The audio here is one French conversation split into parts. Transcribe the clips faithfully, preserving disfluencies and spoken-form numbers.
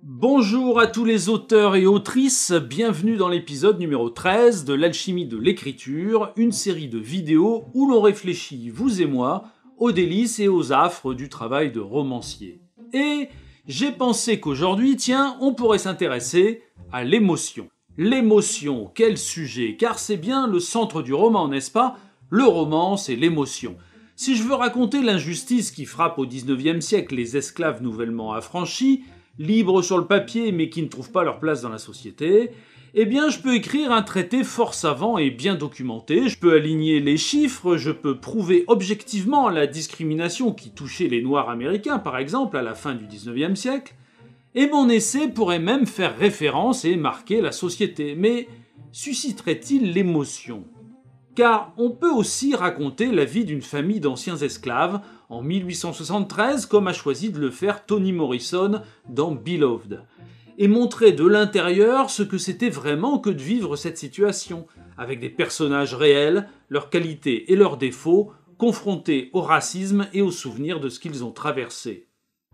Bonjour à tous les auteurs et autrices, bienvenue dans l'épisode numéro treize de l'alchimie de l'écriture, une série de vidéos où l'on réfléchit, vous et moi, aux délices et aux affres du travail de romancier. Et j'ai pensé qu'aujourd'hui, tiens, on pourrait s'intéresser à l'émotion. L'émotion, quel sujet, car c'est bien le centre du roman, n'est-ce pas? Le roman, c'est l'émotion. Si je veux raconter l'injustice qui frappe au dix-neuvième siècle les esclaves nouvellement affranchis, libres sur le papier mais qui ne trouvent pas leur place dans la société, eh bien je peux écrire un traité fort savant et bien documenté, je peux aligner les chiffres, je peux prouver objectivement la discrimination qui touchait les Noirs américains par exemple à la fin du dix-neuvième siècle, et mon essai pourrait même faire référence et marquer la société, mais susciterait-il l'émotion ? Car on peut aussi raconter la vie d'une famille d'anciens esclaves en mille huit cent soixante-treize, comme a choisi de le faire Toni Morrison dans Beloved, et montrer de l'intérieur ce que c'était vraiment que de vivre cette situation, avec des personnages réels, leurs qualités et leurs défauts, confrontés au racisme et aux souvenirs de ce qu'ils ont traversé.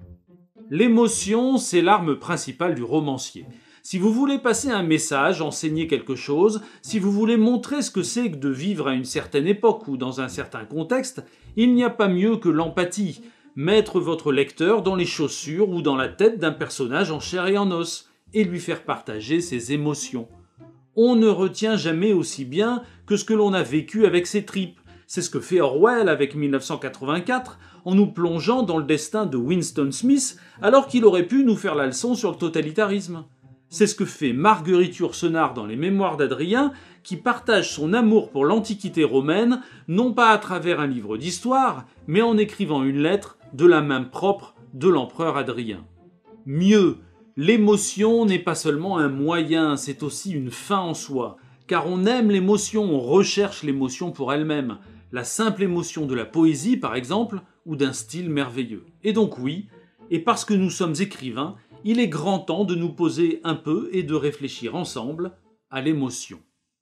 L'émotion, c'est l'arme principale du romancier. Si vous voulez passer un message, enseigner quelque chose, si vous voulez montrer ce que c'est que de vivre à une certaine époque ou dans un certain contexte, il n'y a pas mieux que l'empathie. Mettre votre lecteur dans les chaussures ou dans la tête d'un personnage en chair et en os, et lui faire partager ses émotions. On ne retient jamais aussi bien que ce que l'on a vécu avec ses tripes. C'est ce que fait Orwell avec mille neuf cent quatre-vingt-quatre, en nous plongeant dans le destin de Winston Smith, alors qu'il aurait pu nous faire la leçon sur le totalitarisme. C'est ce que fait Marguerite Yourcenar dans les Mémoires d'Adrien, qui partage son amour pour l'Antiquité romaine, non pas à travers un livre d'histoire, mais en écrivant une lettre de la main propre de l'empereur Adrien. Mieux, l'émotion n'est pas seulement un moyen, c'est aussi une fin en soi, car on aime l'émotion, on recherche l'émotion pour elle-même, la simple émotion de la poésie par exemple, ou d'un style merveilleux. Et donc oui, et parce que nous sommes écrivains, il est grand temps de nous poser un peu et de réfléchir ensemble à l'émotion.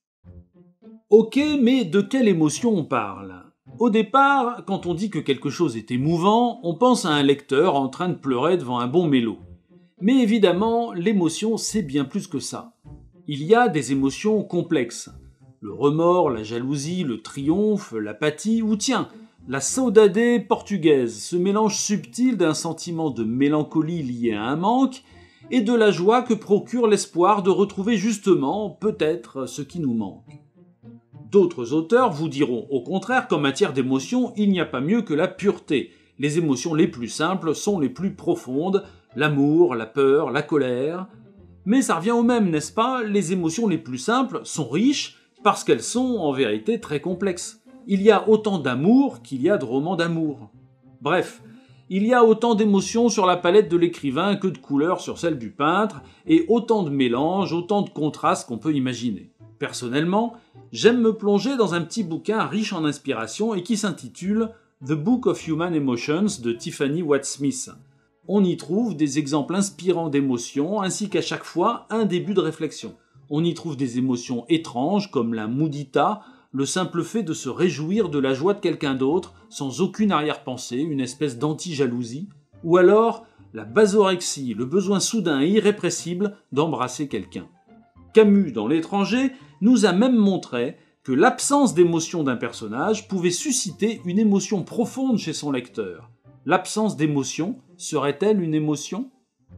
Ok, mais de quelle émotion on parle ? Au départ, quand on dit que quelque chose est émouvant, on pense à un lecteur en train de pleurer devant un bon mélo. Mais évidemment, l'émotion, c'est bien plus que ça. Il y a des émotions complexes. Le remords, la jalousie, le triomphe, l'apathie, ou tiens, la saudade portugaise, ce mélange subtil d'un sentiment de mélancolie lié à un manque et de la joie que procure l'espoir de retrouver justement, peut-être, ce qui nous manque. D'autres auteurs vous diront au contraire qu'en matière d'émotion, il n'y a pas mieux que la pureté. Les émotions les plus simples sont les plus profondes, l'amour, la peur, la colère. Mais ça revient au même, n'est-ce pas ? Les émotions les plus simples sont riches parce qu'elles sont en vérité très complexes. Il y a autant d'amour qu'il y a de romans d'amour. Bref, il y a autant d'émotions sur la palette de l'écrivain que de couleurs sur celle du peintre, et autant de mélanges, autant de contrastes qu'on peut imaginer. Personnellement, j'aime me plonger dans un petit bouquin riche en inspiration et qui s'intitule « The Book of Human Emotions » de Tiffany Watt-Smith. On y trouve des exemples inspirants d'émotions, ainsi qu'à chaque fois un début de réflexion. On y trouve des émotions étranges comme la mudita, le simple fait de se réjouir de la joie de quelqu'un d'autre, sans aucune arrière-pensée, une espèce d'anti-jalousie, ou alors la basorexie, le besoin soudain et irrépressible d'embrasser quelqu'un. Camus, dans L'Étranger, nous a même montré que l'absence d'émotion d'un personnage pouvait susciter une émotion profonde chez son lecteur. L'absence d'émotion serait-elle une émotion ?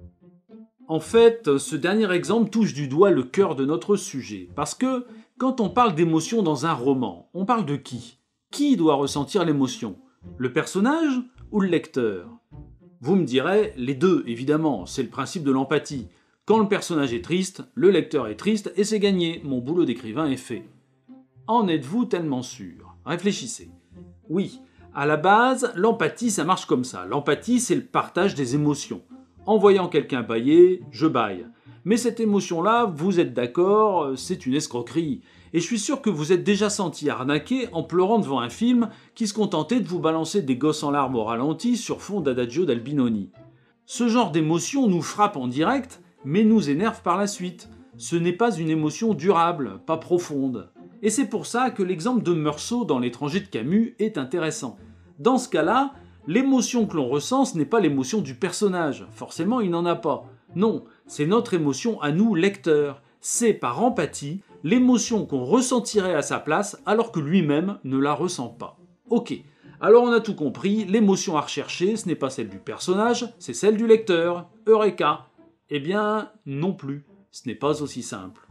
En fait, ce dernier exemple touche du doigt le cœur de notre sujet, parce que quand on parle d'émotion dans un roman, on parle de qui ? Qui doit ressentir l'émotion ? Le personnage ou le lecteur ? Vous me direz, les deux, évidemment, c'est le principe de l'empathie. Quand le personnage est triste, le lecteur est triste et c'est gagné, mon boulot d'écrivain est fait. En êtes-vous tellement sûr ? Réfléchissez. Oui, à la base, l'empathie, ça marche comme ça. L'empathie, c'est le partage des émotions. En voyant quelqu'un bâiller, je bâille. Mais cette émotion-là, vous êtes d'accord, c'est une escroquerie. Et je suis sûr que vous êtes déjà senti arnaqué en pleurant devant un film qui se contentait de vous balancer des gosses en larmes au ralenti sur fond d'Adagio d'Albinoni. Ce genre d'émotion nous frappe en direct, mais nous énerve par la suite. Ce n'est pas une émotion durable, pas profonde. Et c'est pour ça que l'exemple de Meursault dans L'Étranger de Camus est intéressant. Dans ce cas-là, l'émotion que l'on ressent, ce n'est pas l'émotion du personnage. Forcément, il n'en a pas. Non, c'est notre émotion à nous, lecteurs. C'est par empathie l'émotion qu'on ressentirait à sa place alors que lui-même ne la ressent pas. Ok, alors on a tout compris, l'émotion à rechercher, ce n'est pas celle du personnage, c'est celle du lecteur. Eureka! Eh bien, non plus, ce n'est pas aussi simple.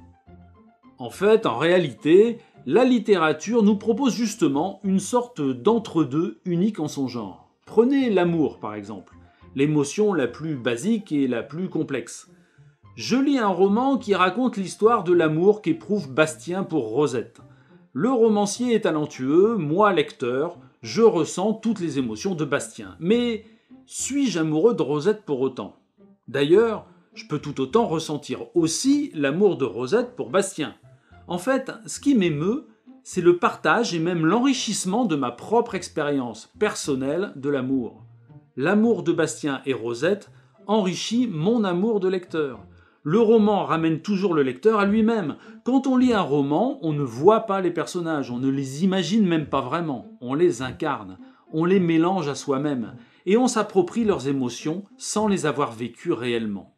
En fait, en réalité, la littérature nous propose justement une sorte d'entre-deux unique en son genre. Prenez l'amour par exemple, l'émotion la plus basique et la plus complexe. Je lis un roman qui raconte l'histoire de l'amour qu'éprouve Bastien pour Rosette. Le romancier est talentueux, moi lecteur, je ressens toutes les émotions de Bastien. Mais suis-je amoureux de Rosette pour autant? D'ailleurs, je peux tout autant ressentir aussi l'amour de Rosette pour Bastien. En fait, ce qui m'émeut, c'est le partage et même l'enrichissement de ma propre expérience personnelle de l'amour. L'amour de Bastien et Rosette enrichit mon amour de lecteur. Le roman ramène toujours le lecteur à lui-même. Quand on lit un roman, on ne voit pas les personnages, on ne les imagine même pas vraiment, on les incarne, on les mélange à soi-même, et on s'approprie leurs émotions sans les avoir vécues réellement.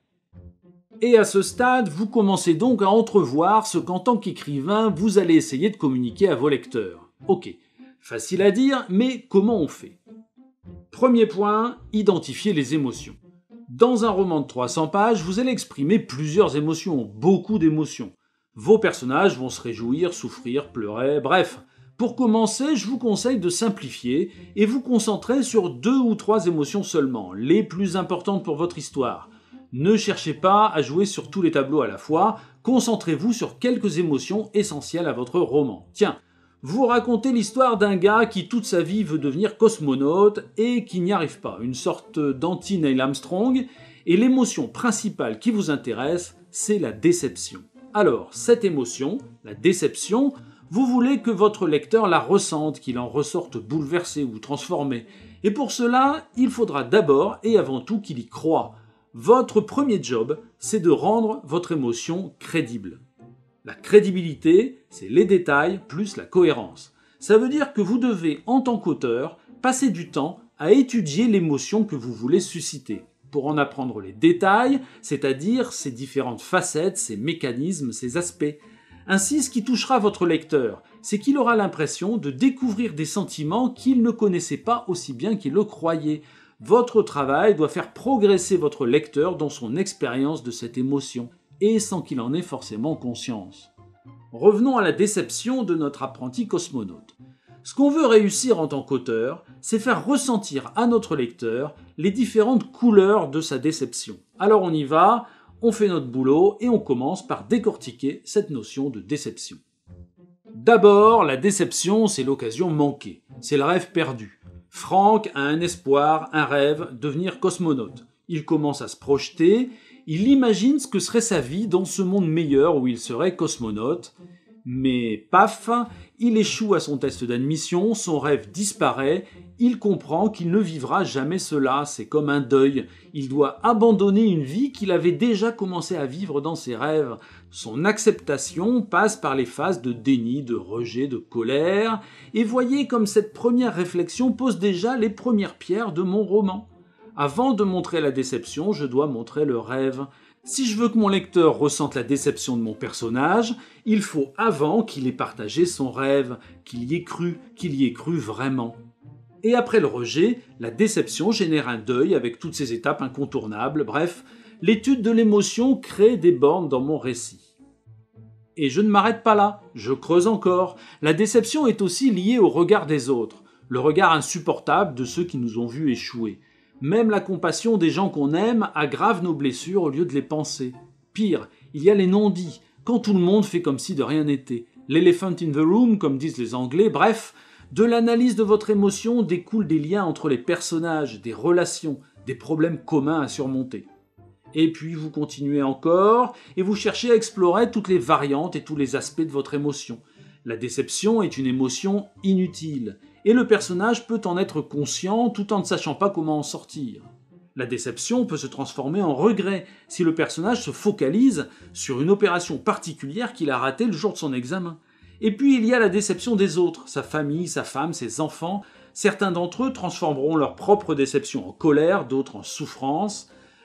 Et à ce stade, vous commencez donc à entrevoir ce qu'en tant qu'écrivain, vous allez essayer de communiquer à vos lecteurs. Ok, facile à dire, mais comment on fait? Premier point, identifier les émotions. Dans un roman de trois cents pages, vous allez exprimer plusieurs émotions, beaucoup d'émotions. Vos personnages vont se réjouir, souffrir, pleurer, bref. Pour commencer, je vous conseille de simplifier et vous concentrer sur deux ou trois émotions seulement, les plus importantes pour votre histoire. Ne cherchez pas à jouer sur tous les tableaux à la fois, concentrez-vous sur quelques émotions essentielles à votre roman. Tiens, vous racontez l'histoire d'un gars qui toute sa vie veut devenir cosmonaute et qui n'y arrive pas, une sorte d'anti-Neil Armstrong, et l'émotion principale qui vous intéresse, c'est la déception. Alors, cette émotion, la déception, vous voulez que votre lecteur la ressente, qu'il en ressorte bouleversé ou transformé. Et pour cela, il faudra d'abord et avant tout qu'il y croie. Votre premier job, c'est de rendre votre émotion crédible. La crédibilité, c'est les détails plus la cohérence. Ça veut dire que vous devez, en tant qu'auteur, passer du temps à étudier l'émotion que vous voulez susciter, pour en apprendre les détails, c'est-à-dire ses différentes facettes, ses mécanismes, ses aspects. Ainsi, ce qui touchera votre lecteur, c'est qu'il aura l'impression de découvrir des sentiments qu'il ne connaissait pas aussi bien qu'il le croyait. Votre travail doit faire progresser votre lecteur dans son expérience de cette émotion, et sans qu'il en ait forcément conscience. Revenons à la déception de notre apprenti cosmonaute. Ce qu'on veut réussir en tant qu'auteur, c'est faire ressentir à notre lecteur les différentes couleurs de sa déception. Alors on y va, on fait notre boulot et on commence par décortiquer cette notion de déception. D'abord, la déception, c'est l'occasion manquée, c'est le rêve perdu. Franck a un espoir, un rêve, devenir cosmonaute. Il commence à se projeter, il imagine ce que serait sa vie dans ce monde meilleur où il serait cosmonaute. Mais paf, il échoue à son test d'admission, son rêve disparaît, il comprend qu'il ne vivra jamais cela, c'est comme un deuil. Il doit abandonner une vie qu'il avait déjà commencé à vivre dans ses rêves. Son acceptation passe par les phases de déni, de rejet, de colère, et voyez comme cette première réflexion pose déjà les premières pierres de mon roman. Avant de montrer la déception, je dois montrer le rêve. Si je veux que mon lecteur ressente la déception de mon personnage, il faut avant qu'il ait partagé son rêve, qu'il y ait cru, qu'il y ait cru vraiment. Et après le rejet, la déception génère un deuil avec toutes ces étapes incontournables, bref, l'étude de l'émotion crée des bornes dans mon récit. Et je ne m'arrête pas là, je creuse encore. La déception est aussi liée au regard des autres, le regard insupportable de ceux qui nous ont vus échouer. Même la compassion des gens qu'on aime aggrave nos blessures au lieu de les penser. Pire, il y a les non-dits, quand tout le monde fait comme si de rien n'était. L'elephant in the room, comme disent les Anglais, bref, de l'analyse de votre émotion découlent des liens entre les personnages, des relations, des problèmes communs à surmonter. Et puis vous continuez encore, et vous cherchez à explorer toutes les variantes et tous les aspects de votre émotion. La déception est une émotion inutile, et le personnage peut en être conscient tout en ne sachant pas comment en sortir. La déception peut se transformer en regret si le personnage se focalise sur une opération particulière qu'il a ratée le jour de son examen. Et puis il y a la déception des autres, sa famille, sa femme, ses enfants. Certains d'entre eux transformeront leur propre déception en colère, d'autres en souffrance.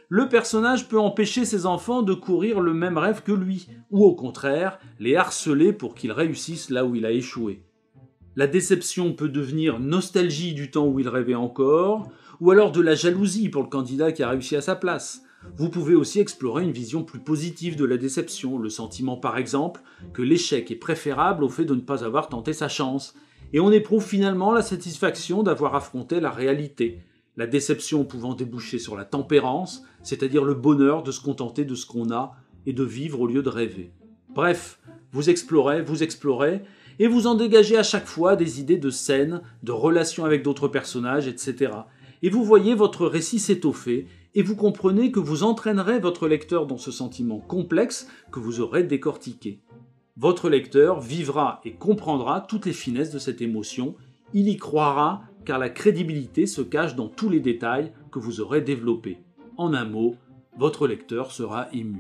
Le personnage peut empêcher ses enfants de courir le même rêve que lui, ou au contraire, les harceler pour qu'ils réussissent là où il a échoué. La déception peut devenir nostalgie du temps où il rêvait encore, ou alors de la jalousie pour le candidat qui a réussi à sa place. Vous pouvez aussi explorer une vision plus positive de la déception, le sentiment par exemple que l'échec est préférable au fait de ne pas avoir tenté sa chance, et on éprouve finalement la satisfaction d'avoir affronté la réalité, la déception pouvant déboucher sur la tempérance, c'est-à-dire le bonheur de se contenter de ce qu'on a et de vivre au lieu de rêver. Bref, vous explorez, vous explorez, et vous en dégagez à chaque fois des idées de scènes, de relations avec d'autres personnages, et cetera. Et vous voyez votre récit s'étoffer, et vous comprenez que vous entraînerez votre lecteur dans ce sentiment complexe que vous aurez décortiqué. Votre lecteur vivra et comprendra toutes les finesses de cette émotion, il y croira car la crédibilité se cache dans tous les détails que vous aurez développés. En un mot, votre lecteur sera ému.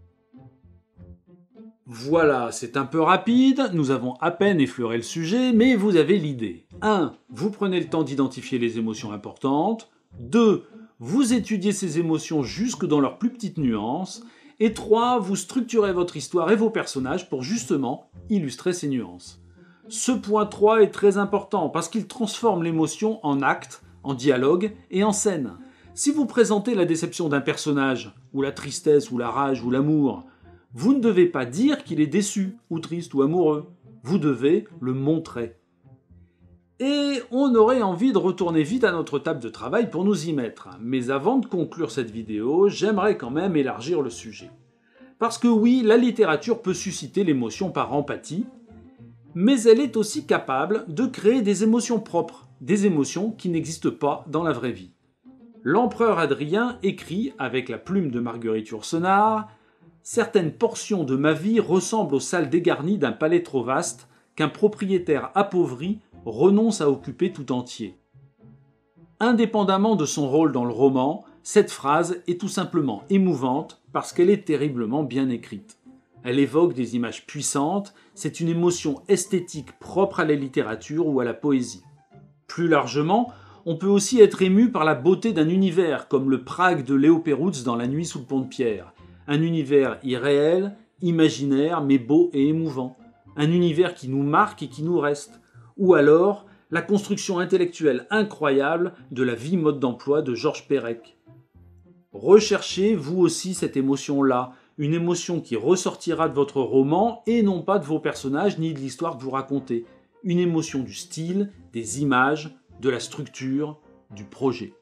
Voilà, c'est un peu rapide, nous avons à peine effleuré le sujet, mais vous avez l'idée. un. Vous prenez le temps d'identifier les émotions importantes. deux. Vous étudiez ces émotions jusque dans leurs plus petites nuances. Et trois. Vous structurez votre histoire et vos personnages pour justement illustrer ces nuances. Ce point trois est très important parce qu'il transforme l'émotion en acte, en dialogue et en scène. Si vous présentez la déception d'un personnage, ou la tristesse, ou la rage, ou l'amour, vous ne devez pas dire qu'il est déçu, ou triste, ou amoureux. Vous devez le montrer. Et on aurait envie de retourner vite à notre table de travail pour nous y mettre. Mais avant de conclure cette vidéo, j'aimerais quand même élargir le sujet. Parce que oui, la littérature peut susciter l'émotion par empathie, mais elle est aussi capable de créer des émotions propres, des émotions qui n'existent pas dans la vraie vie. L'empereur Adrien écrit, avec la plume de Marguerite Yourcenar, « Certaines portions de ma vie ressemblent aux salles dégarnies d'un palais trop vaste qu'un propriétaire appauvri renonce à occuper tout entier. » Indépendamment de son rôle dans le roman, cette phrase est tout simplement émouvante parce qu'elle est terriblement bien écrite. Elle évoque des images puissantes, c'est une émotion esthétique propre à la littérature ou à la poésie. Plus largement, on peut aussi être ému par la beauté d'un univers comme le Prague de Léo Perutz dans La nuit sous le pont de pierre. Un univers irréel, imaginaire, mais beau et émouvant. Un univers qui nous marque et qui nous reste. Ou alors, la construction intellectuelle incroyable de La vie mode d'emploi de Georges Perec. Recherchez, vous aussi, cette émotion-là, une émotion qui ressortira de votre roman et non pas de vos personnages ni de l'histoire que vous racontez. Une émotion du style, des images, de la structure, du projet.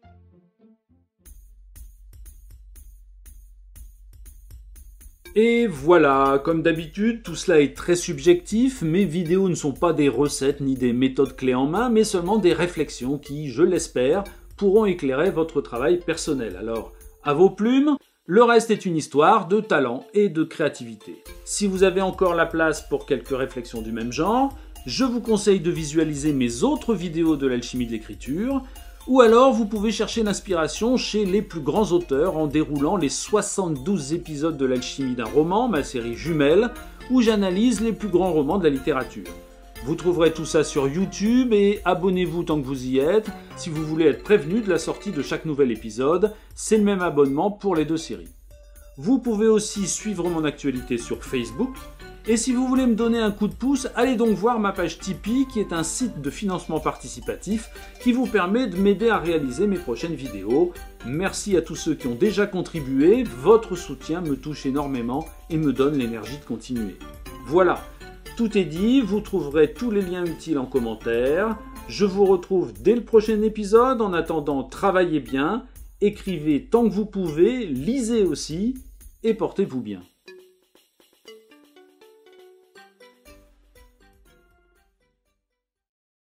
Et voilà, comme d'habitude, tout cela est très subjectif, mes vidéos ne sont pas des recettes ni des méthodes clés en main, mais seulement des réflexions qui, je l'espère, pourront éclairer votre travail personnel. Alors, à vos plumes, le reste est une histoire de talent et de créativité. Si vous avez encore la place pour quelques réflexions du même genre, je vous conseille de visualiser mes autres vidéos de l'alchimie de l'écriture, ou alors vous pouvez chercher l'inspiration chez les plus grands auteurs en déroulant les soixante-douze épisodes de l'alchimie d'un roman, ma série jumelle, où j'analyse les plus grands romans de la littérature. Vous trouverez tout ça sur YouTube et abonnez-vous tant que vous y êtes. Si vous voulez être prévenu de la sortie de chaque nouvel épisode, c'est le même abonnement pour les deux séries. Vous pouvez aussi suivre mon actualité sur Facebook. Et si vous voulez me donner un coup de pouce, allez donc voir ma page Tipeee qui est un site de financement participatif qui vous permet de m'aider à réaliser mes prochaines vidéos. Merci à tous ceux qui ont déjà contribué, votre soutien me touche énormément et me donne l'énergie de continuer. Voilà, tout est dit, vous trouverez tous les liens utiles en commentaire. Je vous retrouve dès le prochain épisode, en attendant travaillez bien, écrivez tant que vous pouvez, lisez aussi et portez-vous bien.